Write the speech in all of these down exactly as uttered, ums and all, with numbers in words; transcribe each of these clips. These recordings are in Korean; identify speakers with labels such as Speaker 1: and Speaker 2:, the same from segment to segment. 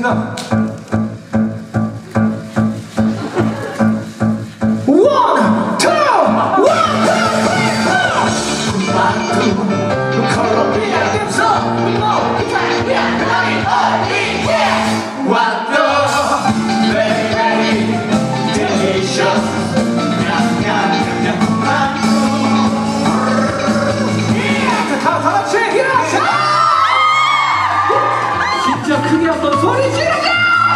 Speaker 1: 하겠습니다.
Speaker 2: 진짜 크게 한번 소리 지르자!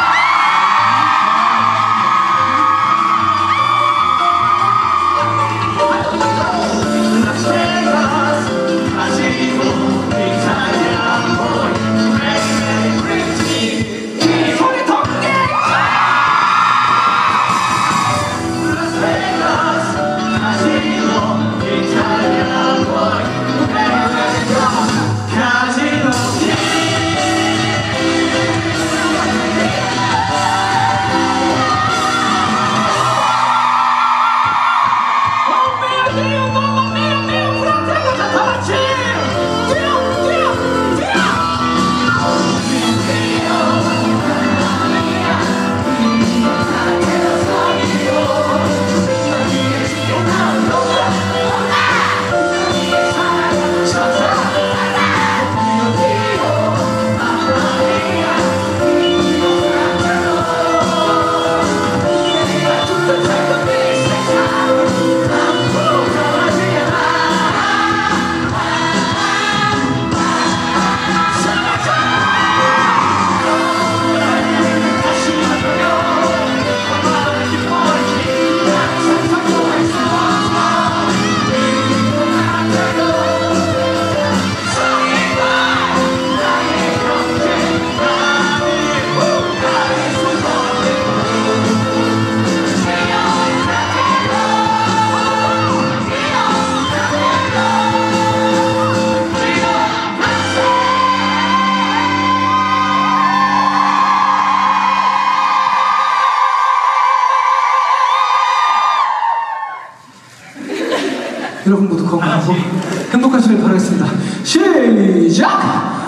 Speaker 1: 여러분 모두 건강하고 행복하시길 바라겠습니다. 시작!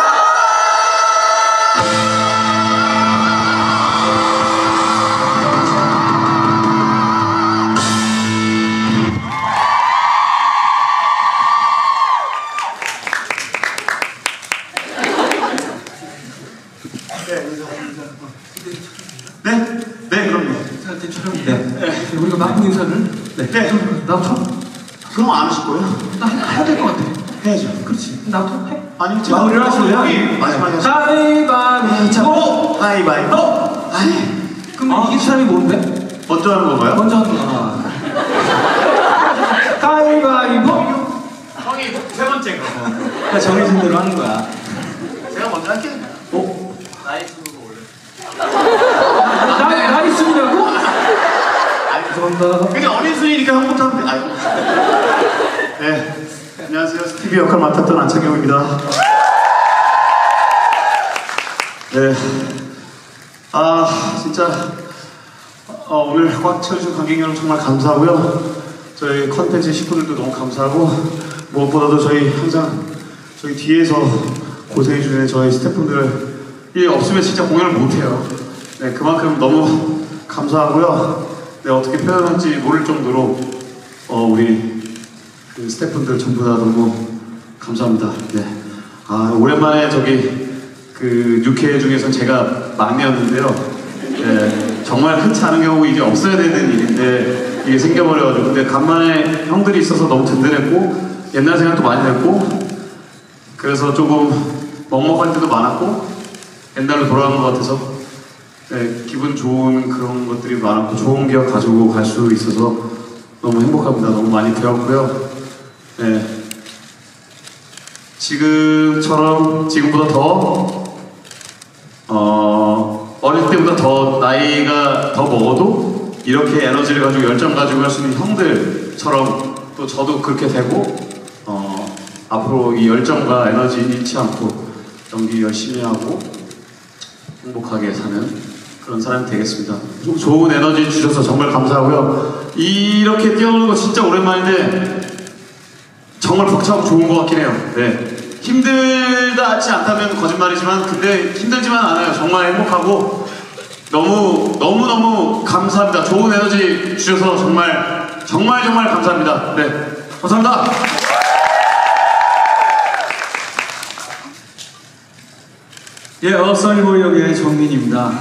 Speaker 3: 네? 네, 그럼요.
Speaker 1: 자, 대처럼 네. 네. 우리가 마무리 인사를 네. 네. 나부터?
Speaker 3: 그럼 안 하실 거예요?
Speaker 1: 나 해야 될 것 같아.
Speaker 3: 해야죠.
Speaker 1: 그렇지. 나부터 해?
Speaker 3: 아니, 지금
Speaker 1: 마무리를 하실래요?
Speaker 3: 마지막에 하시죠.
Speaker 1: 가위바위보!
Speaker 3: 가위바위보! 아이,
Speaker 1: 그럼 아, 이긴 사람이 뭔데?
Speaker 3: 먼저 하는 건가요?
Speaker 1: 먼저 하는 거야. 가위바위보!
Speaker 3: 형이 세 번째 거.
Speaker 1: 그러니까 정해진 대로 하는 거야.
Speaker 3: 제가 먼저 할게요.
Speaker 1: 어?
Speaker 3: 나이 수고 원래.
Speaker 1: 나이, 나이 순이라고? 죄송합니다.
Speaker 3: 그냥 어린 순이니까 형부터 하면 돼. 아이고. 네. 안녕하세요. 스티비 역할 맡았던 안창경입니다. 네. 아, 진짜 어, 오늘 꽉 채워주신 관객 여러분 정말 감사하고요. 저희 컨텐츠 식구들도 너무 감사하고 무엇보다도 저희 항상 저희 뒤에서 고생해주는 저희 스태프분들이 없으면 진짜 공연을 못해요. 네, 그만큼 너무 감사하고요. 네, 어떻게 표현할지 모를 정도로 어, 우리 그 스태프분들 전부 다 너무 감사합니다. 네. 아, 오랜만에 저기 그 육회 중에서 제가 막내였는데요. 네, 정말 흔치 않은 경우 이제 없어야 되는 일인데 이게 생겨버려가지고 근데 간만에 형들이 있어서 너무 든든했고 옛날 생각도 많이 했고 그래서 조금 먹먹할 때도 많았고 옛날로 돌아간 것 같아서 네, 기분 좋은 그런 것들이 많았고 좋은 기억 가지고 갈 수 있어서 너무 행복합니다. 너무 많이 배웠고요. 네, 지금처럼 지금보다 더 어, 어릴 때보다 더 나이가 더 먹어도 이렇게 에너지를 가지고 열정 가지고 할 수 있는 형들처럼 또 저도 그렇게 되고 어, 앞으로 이 열정과 에너지 잃지 않고 연기 열심히 하고 행복하게 사는 그런 사람이 되겠습니다. 좀 좋은 에너지 주셔서 정말 감사하고요. 이렇게 뛰어노는 거 진짜 오랜만인데 정말 벅차고 좋은 것 같긴 해요. 네, 힘들다지 않다면 거짓말이지만 근데 힘들지만 않아요. 정말 행복하고 너무 너무 너무 감사합니다. 좋은 에너지 주셔서 정말 정말 정말 감사합니다. 네, 감사합니다.
Speaker 1: 예, 어, 써니보이 역의 정민입니다.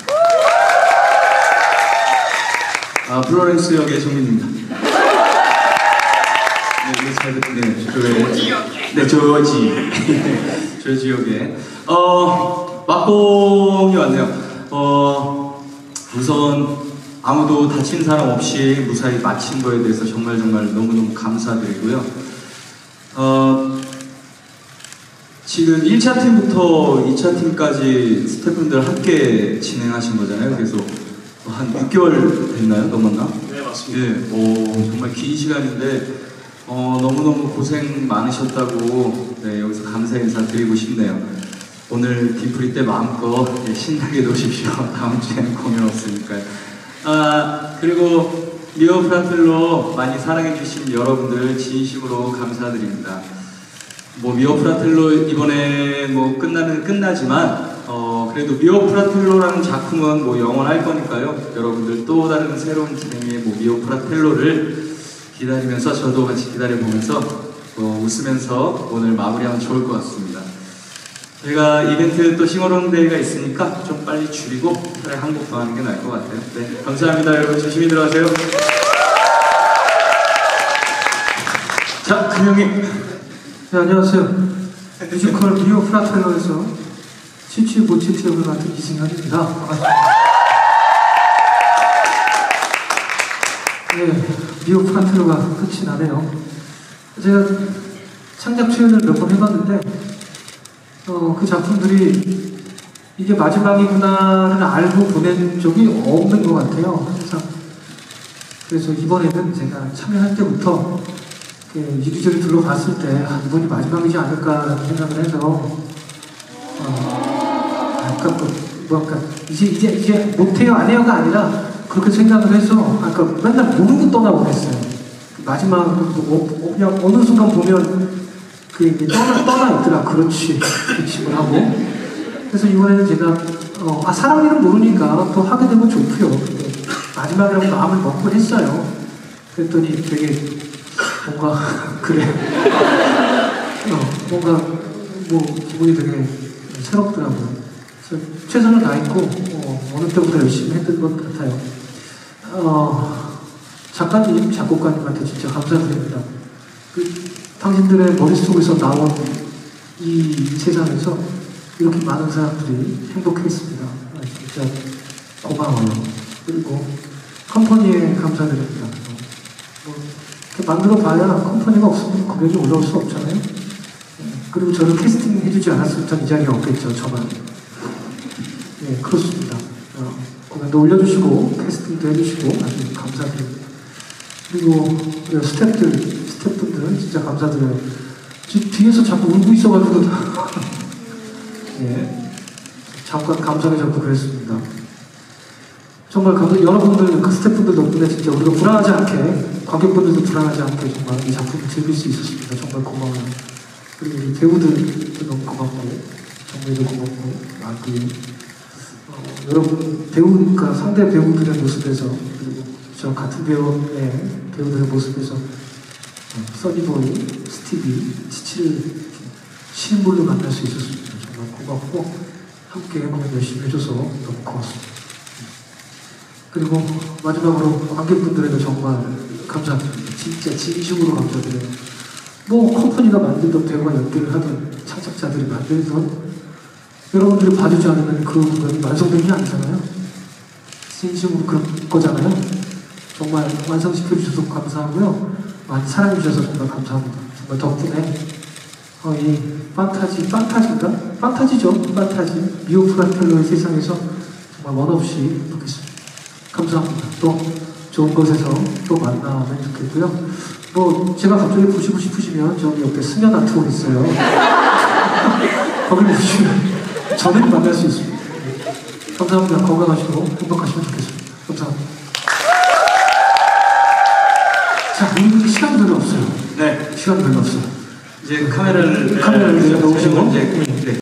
Speaker 1: 아, 플로렌스 역의 정민입니다. 네, 네, 잘 듣네. 조지. 네, 조지. 조지 역의. 어, 막공이 왔네요. 어, 우선 아무도 다친 사람 없이 무사히 마친 거에 대해서 정말 정말 너무너무 감사드리고요. 어, 지금 일 차 팀부터 이 차 팀까지 스태프분들 함께 진행하신 거잖아요. 그래서 한 육 개월 됐나요? 넘었나?
Speaker 3: 네, 맞습니다.
Speaker 1: 네, 오, 정말 긴 시간인데 어, 너무너무 고생 많으셨다고 네, 여기서 감사 인사 드리고 싶네요. 오늘 디프리 때 마음껏 네, 신나게 노십시오. 다음 주에는 공연 없으니까요. 아, 그리고 미오 프라텔로 많이 사랑해주신 여러분들 진심으로 감사드립니다. 뭐 미오 프라텔로 이번에 뭐 끝나면 끝나지만 어 그래도 미오 프라텔로라는 작품은 뭐 영원할 거니까요. 여러분들 또 다른 새로운 진행의 뭐 미오 프라텔로를 기다리면서 저도 같이 기다려보면서 어 웃으면서 오늘 마무리하면 좋을 것 같습니다. 제가 이벤트 또 싱어롱데이가 있으니까 좀 빨리 줄이고 차라리 한 곡 더 하는 게 나을 것 같아요. 네, 감사합니다. 여러분 조심히 들어가세요. 자, 금영님.
Speaker 2: 네, 안녕하세요. 뮤지컬 미오 프라텔로에서 칠칠오칠 역을 맡은 이승현입니다. 반갑습니다. 네, 미오 프라텔로가 끝이 나네요. 제가 창작 출연을 몇 번 해봤는데 어, 그 작품들이 이게 마지막이구나를 알고 보낸 적이 없는 것 같아요. 항상. 그래서 이번에는 제가 참여할 때부터 이리저리 둘러봤을 때 아, 이번이 마지막이지 않을까 생각을 해서 어, 아까 뭐, 뭐랄까 이제 이제 이제 못해요 안 해요가 아니라 그렇게 생각을 해서 아까 맨날 모르고 떠나고 했어요. 마지막 뭐, 그냥 어느 순간 보면 그 떠나 떠나 있더라. 그렇지 기침을 하고 그래서 이번에는 제가 어, 아 사람 일은 모르니까 또 하게 되면 좋고요. 근데 마지막이라고 마음을 먹고 했어요. 그랬더니 되게 뭔가 그래 어, 뭔가 뭐 기분이 되게 새롭더라고요. 그래서 최선을 다했고 어, 어느 때보다 열심히 했던 것 같아요. 어, 작가님, 작곡가님한테 진짜 감사드립니다. 그, 당신들의 머릿속에서 나온 이 세상에서 이렇게 많은 사람들이 행복했습니다. 아, 진짜 고마워요. 그리고 컴퍼니에 감사드립니다. 뭐, 만들어 봐야 컴퍼니가 없으면 금액이 올라올 수 없잖아요. 네, 그리고 저를 캐스팅 해주지 않았으면 전 이 자리에 없겠죠, 저만. 네, 그렇습니다. 어, 공연도 올려주시고, 캐스팅도 해주시고, 아주 감사드립니다. 그리고 스태프들, 스태프분들 진짜 감사드려요. 지금 뒤에서 자꾸 울고 있어가지고. 네, 잠깐 감사하게 자꾸 그랬습니다. 정말 감사, 여러분들, 그 스태프분들 덕분에 진짜 우리가 불안하지 않게, 관객분들도 불안하지 않게 정말 이 작품을 즐길 수 있었습니다. 정말 고마워요. 그리고 우리 배우들도 너무 고맙고, 정말도 고맙고, 마기. 어, 여러분, 배우니까 상대 배우들의 모습에서, 그리고 저 같은 배우의 배우들의 모습에서, 어, 써니보이, 스티비, 치치를 실물로 만날 수 있었습니다. 정말 고맙고, 함께 공연 열심히 해줘서 너무 고맙습니다. 그리고 마지막으로 관객분들에게 정말 감사드립니다. 진짜 진심으로 감사드려요. 뭐 컴퍼니가 만들던 배우가 연기를 하던 창작자들이 만들던 여러분들이 봐주지 않으면 그 공연이 완성된 게 아니잖아요. 진심으로 그런 거잖아요. 정말 완성시켜주셔서 감사하고요. 많이 사랑해주셔서 정말 감사합니다. 정말 덕분에 어, 이 판타지, 판타지인가? 판타지죠. 판타지. 미오 프라텔로의 세상에서 정말 원없이 보겠습니다. 감사합니다. 또 좋은 곳에서 또 만나면 좋겠고요. 뭐 제가 갑자기 보시고 싶으시면 저기 옆에 승연 아트홀 있어요. 거기 보시면 저는 만날 수 있습니다. 감사합니다. 건강하시고 행복하시면 좋겠습니다. 감사합니다. 자, 우리 시간 별로 없어요.
Speaker 1: 네,
Speaker 2: 시간 별로 없어요.
Speaker 1: 이제 카메라를
Speaker 2: 카메라를
Speaker 1: 네,
Speaker 2: 놓으시고.
Speaker 1: 이제 네.